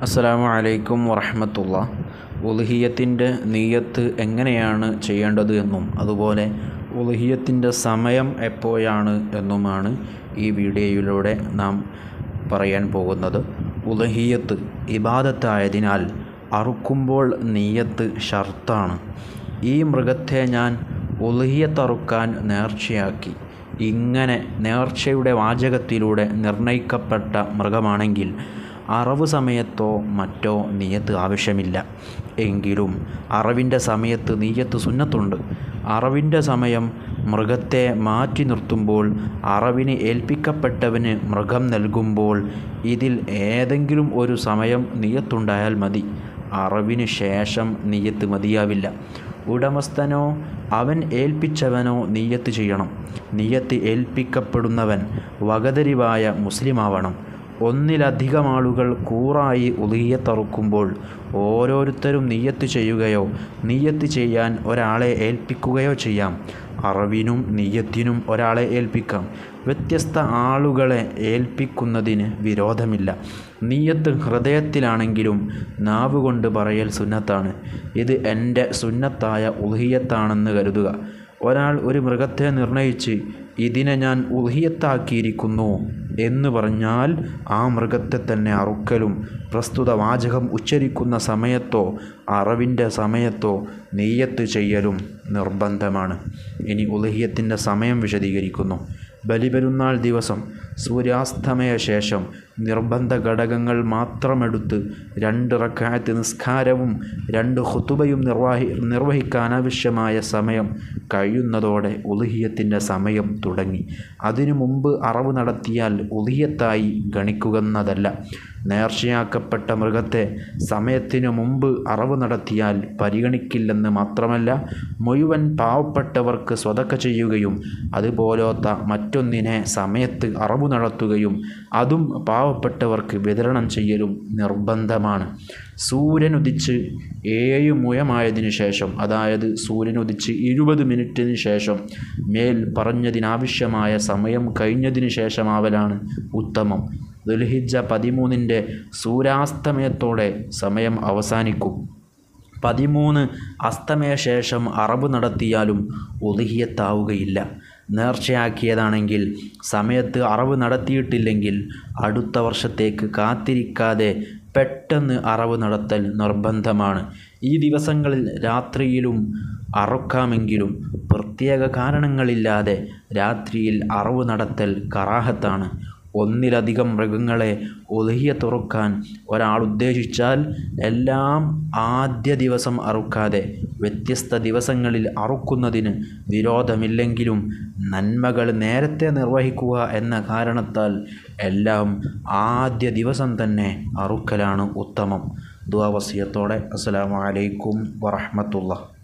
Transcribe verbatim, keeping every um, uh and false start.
അസ്സലാമു അലൈക്കും വറഹ്മത്തുള്ളാഹി. ഉളുഹിയ്യത്തിൻ്റെ നിയ്യത്ത് എങ്ങനെയാണ് ചെയ്യേണ്ടത് എന്നും അതുപോലെ ഉളുഹിയ്യത്തിൻ്റെ സമയം എപ്പോഴാണ് എന്നുമാണ് ഈ വീഡിയോയിലൂടെ നാം പറയാൻ പോകുന്നത്. ഉളുഹിയ്യത്ത് ഇബാദത്തായതിനാൽ അറുക്കുമ്പോൾ നിയ്യത്ത് ഷർത്താണ്. ഈ മൃഗത്തെ ഞാൻ ഉളുഹിയ്യത്തറുക്കാൻ നേർച്ചയാക്കി. ഇങ്ങനെ നേർച്ചയുടെ വാചകത്തിലൂടെ നിർണയിക്കപ്പെട്ട മൃഗമാണെങ്കിൽ അറവ് സമയത്തോ മറ്റോ നിയ്യത്ത് ആവശ്യമില്ല. എങ്കിലും അറവിൻ്റെ സമയത്ത് നിയ്യത്ത് സുന്നത്തുണ്ട്. അറവിൻ്റെ സമയം മൃഗത്തെ മാറ്റി നിർത്തുമ്പോൾ അറവിന് ഏൽപ്പിക്കപ്പെട്ടവന് മൃഗം നൽകുമ്പോൾ ഇതിൽ ഏതെങ്കിലും ഒരു സമയം നിയ്യത്തുണ്ടായാൽ മതി. അറവിന് ശേഷം നിയ്യത്ത് മതിയാവില്ല. ഉടമസ്ഥനോ അവൻ ഏൽപ്പിച്ചവനോ നിയ്യത്ത് ചെയ്യണം. നിയ്യത്ത് ഏൽപ്പിക്കപ്പെടുന്നവൻ വകതിരിവായ മുസ്ലിമാവണം. ഒന്നിലധികം ആളുകൾ കൂറായി ഉളുഹിയ്യത്തറുക്കുമ്പോൾ ഓരോരുത്തരും നിയ്യത്ത് ചെയ്യുകയോ നിയ്യത്ത് ചെയ്യാൻ ഒരാളെ ഏൽപ്പിക്കുകയോ ചെയ്യാം. അറവിനും നിയ്യത്തിനും ഒരാളെ ഏൽപ്പിക്കാം. വ്യത്യസ്ത ആളുകളെ ഏൽപ്പിക്കുന്നതിന് വിരോധമില്ല. നിയ്യത്ത് ഹൃദയത്തിലാണെങ്കിലും നാവ് കൊണ്ട് പറയൽ സുന്നത്താണ്. ഇത് എൻ്റെ സുന്നത്തായ ഉളുഹിയ്യത്താണെന്ന് കരുതുക. ഒരാൾ ഒരു മൃഗത്തെ നിർണയിച്ച് ഇതിനെ ഞാൻ ഉളുഹിയ്യത്താക്കിയിരിക്കുന്നു എന്ന് പറഞ്ഞാൽ ആ മൃഗത്തെ തന്നെ അറുക്കലും പ്രസ്തുത വാചകം ഉച്ചരിക്കുന്ന സമയത്തോ അറവിൻ്റെ സമയത്തോ നിയ്യത്ത് ചെയ്യലും നിർബന്ധമാണ്. ഇനി ഉളുഹിയ്യത്തിൻ്റെ സമയം വിശദീകരിക്കുന്നു. ബലിപെരുന്നാൾ ദിവസം സൂര്യാസ്തമയ ശേഷം നിർബന്ധ ഘടകങ്ങൾ മാത്രമെടുത്ത് രണ്ട് റക്അത്ത് നിസ്കാരവും രണ്ട് ഖുതുബയും നിർവഹി നിർവഹിക്കാനാവശ്യമായ സമയം കഴിയുന്നതോടെ ഉളുഹിയ്യത്തിൻ്റെ സമയം തുടങ്ങി. അതിനു മുമ്പ് അറവ് നടത്തിയാൽ ഉളുഹിയ്യത്തായി ഗണിക്കുന്നതല്ല. നേർച്ചയാക്കപ്പെട്ട മൃഗത്തെ സമയത്തിനു മുമ്പ് അറവ് നടത്തിയാൽ പരിഗണിക്കില്ലെന്ന് മാത്രമല്ല, മുഴുവൻ പാവപ്പെട്ടവർക്ക് സ്വതക്ക ചെയ്യുകയും അതുപോലത്തെ മറ്റൊന്നിനെ സമയത്ത് അറവ് നടത്തുകയും അതും പാവപ്പെട്ടവർക്ക് വിതരണം ചെയ്യലും നിർബന്ധമാണ്. സൂര്യൻ ഉദിച്ച് ഏഴ് മുഴമായതിനു ശേഷം, അതായത് സൂര്യൻ ഉദിച്ച് ഇരുപത് മിനിറ്റിന് ശേഷം മേൽ പറഞ്ഞതിനാവശ്യമായ സമയം കഴിഞ്ഞതിന് ശേഷമാവലാണ് ഉത്തമം. ദുൽഹിജ്ജ പതിമൂന്നിൻ്റെ സൂര്യാസ്തമയത്തോടെ സമയം അവസാനിക്കും. പതിമൂന്ന് അസ്തമയ ശേഷം അറവ് നടത്തിയാലും ഉളുഹിയ്യത്താവുകയില്ല. നേർച്ചയാക്കിയതാണെങ്കിൽ സമയത്ത് അറവ് നടത്തിയിട്ടില്ലെങ്കിൽ അടുത്ത വർഷത്തേക്ക് കാത്തിരിക്കാതെ പെട്ടെന്ന് അറവ് നടത്തൽ നിർബന്ധമാണ്. ഈ ദിവസങ്ങളിൽ രാത്രിയിലും അറുക്കാമെങ്കിലും പ്രത്യേക കാരണങ്ങളില്ലാതെ രാത്രിയിൽ അറവ് നടത്തൽ കറാഹത്താണ്. ഒന്നിലധികം മൃഗങ്ങളെ ഉളുഹിയ്യത്തറുക്കാൻ ഒരാൾ ഉദ്ദേശിച്ചാൽ എല്ലാം ആദ്യ ദിവസം അറുക്കാതെ വ്യത്യസ്ത ദിവസങ്ങളിൽ അറുക്കുന്നതിന് വിരോധമില്ലെങ്കിലും നന്മകൾ നേരത്തെ നിർവഹിക്കുക എന്ന കാരണത്താൽ എല്ലാം ആദ്യ ദിവസം തന്നെ അറുക്കലാണ് ഉത്തമം. ദുആ വസിയത്തോടെ അസ്സലാമു അലൈക്കും വറഹ്മത്തുള്ളാഹി.